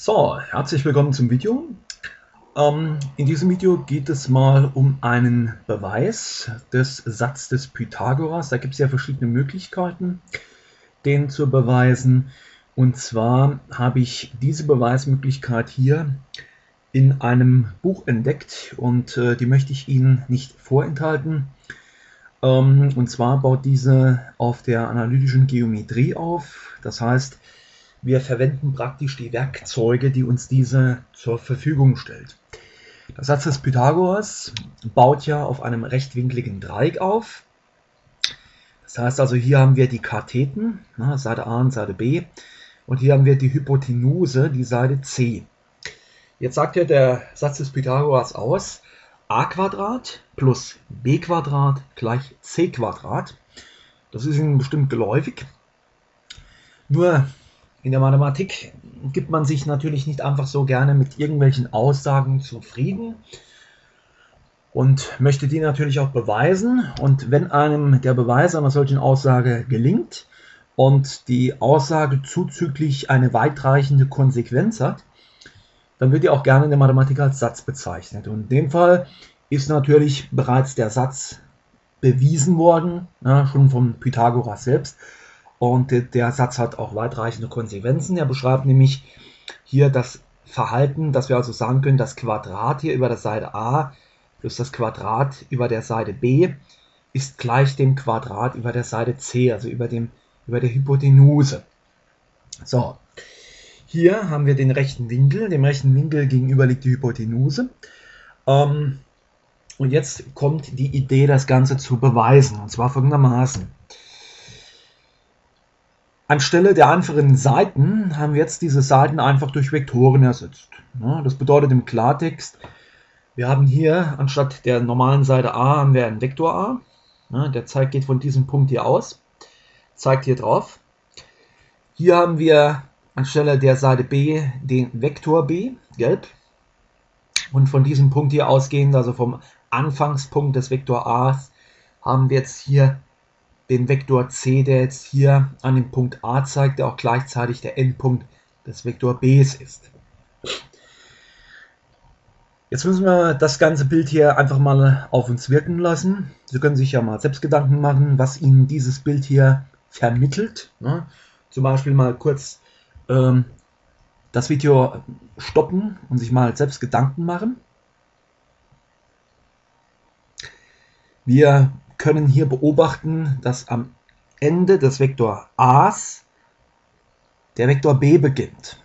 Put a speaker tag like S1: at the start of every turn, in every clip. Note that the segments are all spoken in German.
S1: So, herzlich willkommen zum Video. In diesem Video geht es mal um einen Beweis des Satzes des Pythagoras. Da gibt es ja verschiedene Möglichkeiten, den zu beweisen. Und zwar habe ich diese Beweismöglichkeit hier in einem Buch entdeckt und die möchte ich Ihnen nicht vorenthalten. Und zwar baut diese auf der analytischen Geometrie auf. Das heißt, wir verwenden praktisch die Werkzeuge, die uns diese zur Verfügung stellt. Der Satz des Pythagoras baut ja auf einem rechtwinkligen Dreieck auf. Das heißt also, hier haben wir die Katheten, Seite A und Seite B, und hier haben wir die Hypotenuse, die Seite C. Jetzt sagt ja der Satz des Pythagoras aus, a² plus b² gleich c². Das ist Ihnen bestimmt geläufig. Nur in der Mathematik gibt man sich natürlich nicht einfach so gerne mit irgendwelchen Aussagen zufrieden und möchte die natürlich auch beweisen. Und wenn einem der Beweis einer solchen Aussage gelingt und die Aussage zuzüglich eine weitreichende Konsequenz hat, dann wird die auch gerne in der Mathematik als Satz bezeichnet. Und in dem Fall ist natürlich bereits der Satz bewiesen worden, schon vom Pythagoras selbst. Und der Satz hat auch weitreichende Konsequenzen. Er beschreibt nämlich hier das Verhalten, dass wir also sagen können, das Quadrat hier über der Seite A plus das Quadrat über der Seite B ist gleich dem Quadrat über der Seite C, also über der Hypotenuse. So, hier haben wir den rechten Winkel. Dem rechten Winkel gegenüber liegt die Hypotenuse. Und jetzt kommt die Idee, das Ganze zu beweisen. Und zwar folgendermaßen. Anstelle der einfachen Seiten haben wir jetzt diese Seiten einfach durch Vektoren ersetzt. Das bedeutet im Klartext, wir haben hier anstatt der normalen Seite A haben wir einen Vektor A. Der geht von diesem Punkt hier aus, zeigt hier drauf. Hier haben wir anstelle der Seite B den Vektor B, gelb. Und von diesem Punkt hier ausgehend, also vom Anfangspunkt des Vektor A, haben wir jetzt hier den Vektor C, der jetzt hier an den Punkt A zeigt, der auch gleichzeitig der Endpunkt des Vektor B ist. Jetzt müssen wir das ganze Bild hier einfach mal auf uns wirken lassen. Sie können sich ja mal selbst Gedanken machen, was Ihnen dieses Bild hier vermittelt. Zum Beispiel mal kurz das Video stoppen und sich mal selbst Gedanken machen. Wir können hier beobachten, dass am Ende des Vektor A's der Vektor B beginnt.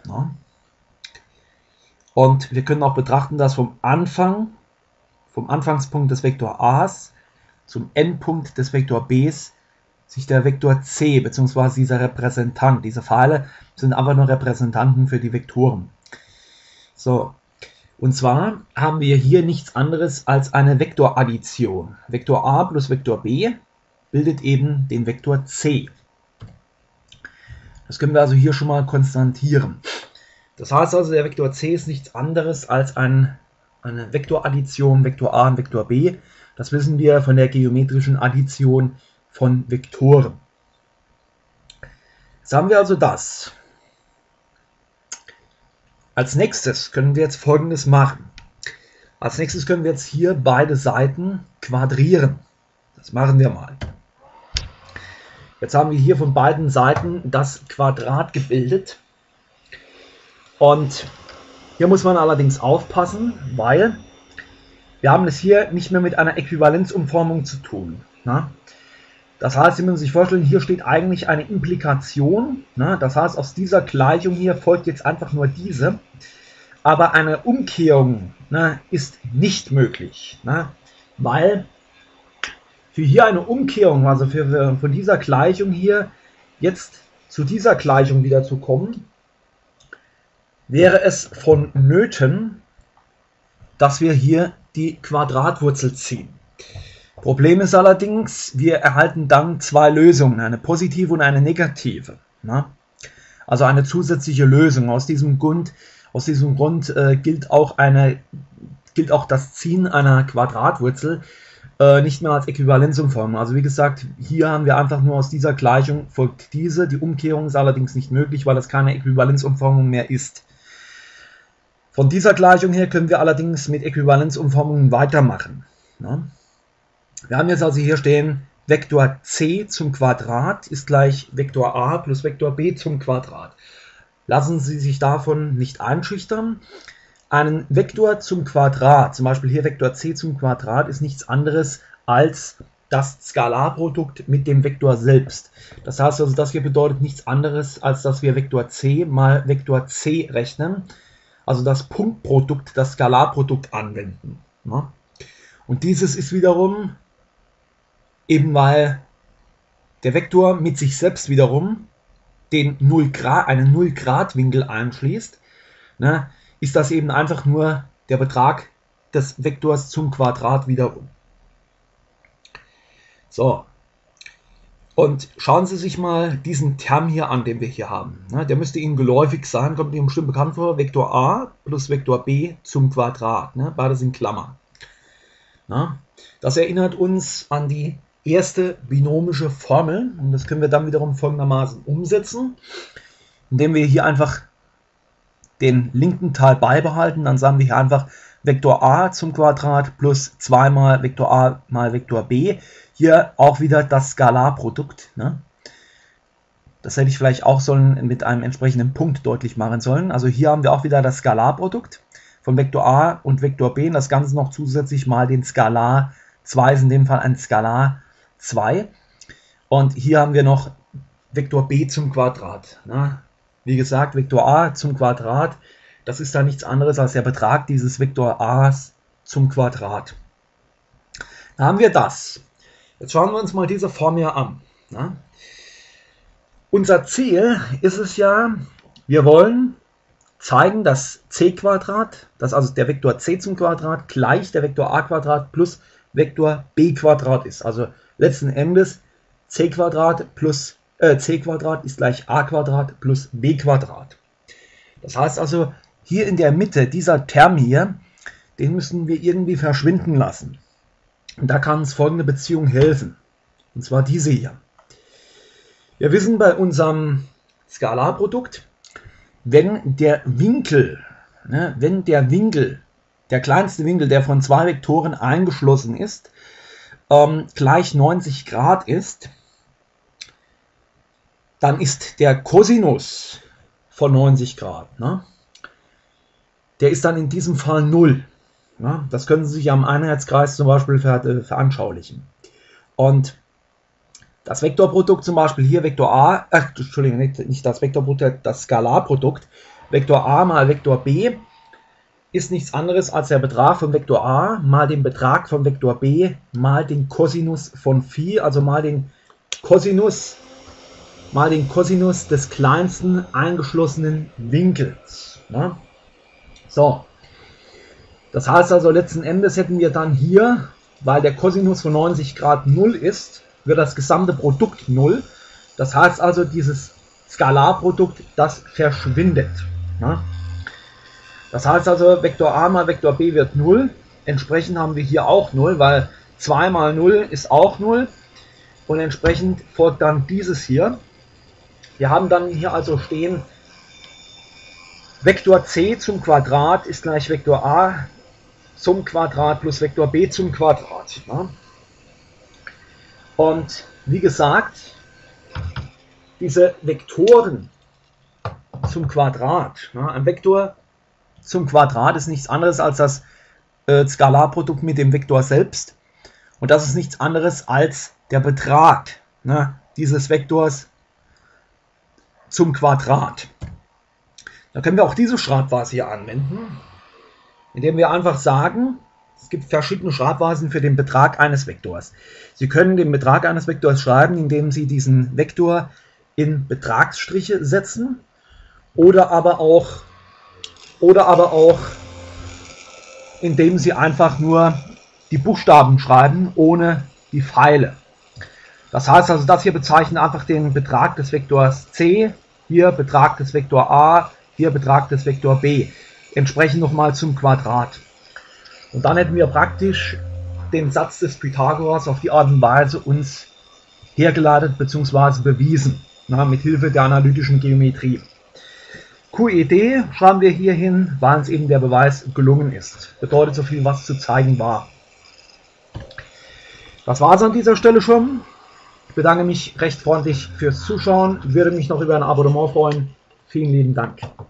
S1: Und wir können auch betrachten, dass vom Anfangspunkt des Vektor A's zum Endpunkt des Vektor B's sich der Vektor C bzw. dieser Repräsentant, diese Pfeile sind einfach nur Repräsentanten für die Vektoren. So. Und zwar haben wir hier nichts anderes als eine Vektoraddition. Vektor A plus Vektor B bildet eben den Vektor C. Das können wir also hier schon mal konstatieren. Das heißt also, der Vektor C ist nichts anderes als eine Vektoraddition Vektor A und Vektor B. Das wissen wir von der geometrischen Addition von Vektoren. Jetzt haben wir also das. Als nächstes können wir jetzt Folgendes machen. Als nächstes können wir jetzt hier beide Seiten quadrieren. Das machen wir mal. Jetzt haben wir hier von beiden Seiten das Quadrat gebildet. Und hier muss man allerdings aufpassen, weil wir haben es hier nicht mehr mit einer Äquivalenzumformung zu tun. Das heißt, Sie müssen sich vorstellen, hier steht eigentlich eine Implikation. Das heißt, aus dieser Gleichung hier folgt jetzt einfach nur diese. Aber eine Umkehrung ist nicht möglich. Weil für hier eine Umkehrung, also von dieser Gleichung hier jetzt zu dieser Gleichung wieder zu kommen, wäre es vonnöten, dass wir hier die Quadratwurzel ziehen. Problem ist allerdings, wir erhalten dann zwei Lösungen, eine positive und eine negative. Also eine zusätzliche Lösung. Aus diesem Grund gilt auch das Ziehen einer Quadratwurzel nicht mehr als Äquivalenzumformung. Also wie gesagt, hier haben wir einfach nur aus dieser Gleichung folgt diese. Die Umkehrung ist allerdings nicht möglich, weil das keine Äquivalenzumformung mehr ist. Von dieser Gleichung her können wir allerdings mit Äquivalenzumformungen weitermachen. Ja. Wir haben jetzt also hier stehen, Vektor c zum Quadrat ist gleich Vektor a plus Vektor b zum Quadrat. Lassen Sie sich davon nicht einschüchtern. Einen Vektor zum Quadrat, zum Beispiel hier Vektor c zum Quadrat, ist nichts anderes als das Skalarprodukt mit dem Vektor selbst. Das heißt also, das hier bedeutet nichts anderes, als dass wir Vektor c mal Vektor c rechnen, also das Punktprodukt, das Skalarprodukt anwenden. Ja. Und dieses ist wiederum, eben weil der Vektor mit sich selbst wiederum einen 0-Grad-Winkel einschließt, ne, ist das eben einfach nur der Betrag des Vektors zum Quadrat wiederum. So, und schauen Sie sich mal diesen Term hier an, den wir hier haben. Ne, der müsste Ihnen geläufig sein, kommt Ihnen bestimmt bekannt vor, Vektor a plus Vektor b zum Quadrat. Ne, beide sind Klammer. Na, das erinnert uns an die erste binomische Formel und das können wir dann wiederum folgendermaßen umsetzen, indem wir hier einfach den linken Teil beibehalten. Dann sagen wir hier einfach Vektor a zum Quadrat plus 2 mal Vektor a mal Vektor b. Hier auch wieder das Skalarprodukt. Ne? Das hätte ich vielleicht auch mit einem entsprechenden Punkt deutlich machen sollen. Also hier haben wir auch wieder das Skalarprodukt von Vektor a und Vektor b und das Ganze noch zusätzlich mal den Skalar 2, ist in dem Fall ein Skalar 2. Und hier haben wir noch Vektor b zum Quadrat. Ne? Wie gesagt, Vektor a zum Quadrat, das ist dann nichts anderes als der Betrag dieses Vektor a zum Quadrat. Da haben wir das. Jetzt schauen wir uns mal diese Form hier an. Ne? Unser Ziel ist es ja, wir wollen zeigen, dass c-Quadrat, dass also der Vektor c zum Quadrat gleich der Vektor a-Quadrat plus Vektor b-Quadrat ist. Also letzten Endes c-Quadrat ist gleich a-Quadrat plus b-Quadrat. Das heißt also, hier in der Mitte, dieser Term hier, den müssen wir irgendwie verschwinden lassen. Und da kann uns folgende Beziehung helfen. Und zwar diese hier. Wir wissen bei unserem Skalarprodukt, wenn der Winkel, der kleinste Winkel, der von zwei Vektoren eingeschlossen ist, gleich 90 Grad ist, dann ist der Cosinus von 90 Grad, ne, der ist dann in diesem Fall 0. Ne? Das können Sie sich am Einheitskreis zum Beispiel veranschaulichen. Und das Vektorprodukt zum Beispiel hier, Vektor a, Entschuldigung, nicht das Vektorprodukt, das Skalarprodukt, Vektor a mal Vektor b, ist nichts anderes als der Betrag von Vektor a mal den Betrag von Vektor b mal den Cosinus von Phi, also mal den Cosinus des kleinsten eingeschlossenen Winkels. Ne? So, das heißt also, letzten Endes hätten wir dann hier, weil der Cosinus von 90 Grad 0 ist, wird das gesamte Produkt 0. Das heißt also, dieses Skalarprodukt, das verschwindet. Ne? Das heißt also, Vektor a mal Vektor b wird 0. Entsprechend haben wir hier auch 0, weil 2 mal 0 ist auch 0. Und entsprechend folgt dann dieses hier. Wir haben dann hier also stehen, Vektor c zum Quadrat ist gleich Vektor a zum Quadrat plus Vektor b zum Quadrat. Ne? Und wie gesagt, diese Vektoren zum Quadrat, ne? Ein Vektor zum Quadrat ist nichts anderes als das Skalarprodukt mit dem Vektor selbst. Und das ist nichts anderes als der Betrag, ne, dieses Vektors zum Quadrat. Da können wir auch diese Schreibweise hier anwenden, indem wir einfach sagen, es gibt verschiedene Schreibweisen für den Betrag eines Vektors. Sie können den Betrag eines Vektors schreiben, indem Sie diesen Vektor in Betragsstriche setzen oder aber auch indem Sie einfach nur die Buchstaben schreiben, ohne die Pfeile. Das heißt also, das hier bezeichnet einfach den Betrag des Vektors c, hier Betrag des Vektor a, hier Betrag des Vektor b, entsprechend nochmal zum Quadrat. Und dann hätten wir praktisch den Satz des Pythagoras auf die Art und Weise uns hergeleitet bzw. bewiesen, mit Hilfe der analytischen Geometrie. QED schreiben wir hier hin, weil uns eben der Beweis gelungen ist. Bedeutet so viel, was zu zeigen war. Das war es an dieser Stelle schon. Ich bedanke mich recht freundlich fürs Zuschauen, würde mich noch über ein Abonnement freuen. Vielen lieben Dank.